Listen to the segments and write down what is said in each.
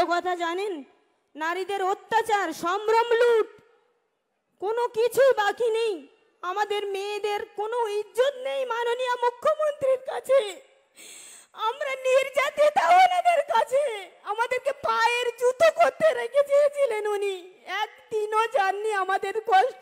কথা জানেন? নারীদের অত্যাচার, সম্ভ্রম, লুট, কোনো কিছুই বাকি নেই। আমাদের মেয়েদের কোনো ইজ্জত নেই মাননীয় মুখ্যমন্ত্রীর কাছে। আমরা নির্যাতিত ওনাদের কাছে। আমাদেরকে পায়ের জুতো করতে রেখে দিয়েছিলেন উনি। একদিনও যাননি আমাদের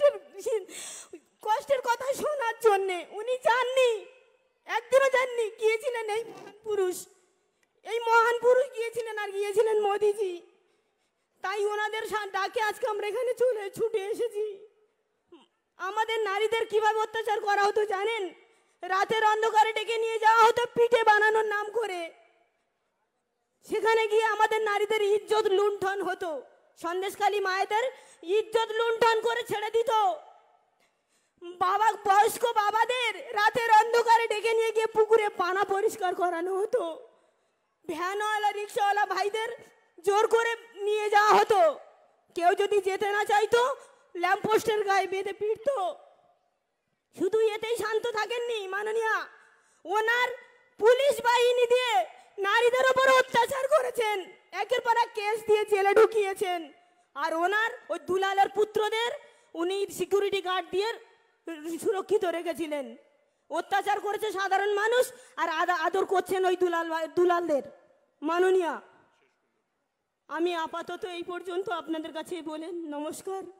কষ্টের কথা শোনার জন্যে। উনি যাননি, একদিনও যাননি। গিয়েছিলেন এই মহান পুরুষ, গিয়েছিলেন, আর গিয়েছিলেন মোদিজি। তাই ওনাদের ডাকে আজকে আমরা এখানে ছুটে এসেছি। আমাদের নারীদের কিভাবে অত্যাচার করা হতো জানেন? রাতের অন্ধকারে ডেকে নিয়ে যাওয়া হতো পিঠে বানানোর নাম করে। সেখানে গিয়ে আমাদের নারীদের ইজ্জত লুণ্ঠন হতো। সন্দেশখালী মায়েদের ইজ্জত লুণ্ঠন করে ছেড়ে দিত। বয়স্ক বাবাদের রাতের অন্ধকারে ডেকে নিয়ে গিয়ে পুকুরে পানা পরিষ্কার করানো হতো। ভ্যানওয়ালা, রিক্সাওয়ালা ভাইদের জোর করে নিয়ে যাওয়া হতো। কেউ যদি যেতে না চাইতো ল্যাম্পপোস্টের গায়ে বেঁধে পিটতো। শুধু এতেই শান্ত থাকেননি মাননীয়া, ওনার পুলিশ বাহিনী দিয়ে নারীদের উপর অত্যাচার করেছেন, একের পর এক কেস দিয়ে জেলে ঢুকিয়েছেন। আর ওনার ওই দুলালের পুত্রদের উনি সিকিউরিটি গার্ড দিয়ে সুরক্ষিত রেখেছিলেন। অত্যাচার করেছে সাধারণ মানুষ, আর আদর করছেন ওই দুলালদের। মাননীয়া, আমি আপাতত এই পর্যন্ত আপনাদের কাছে বলেন নমস্কার।